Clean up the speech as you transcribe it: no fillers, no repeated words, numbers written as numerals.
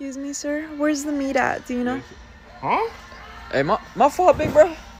Excuse me, sir. Where's the meat at? Do you know? Huh? Hey, my fault, big bro.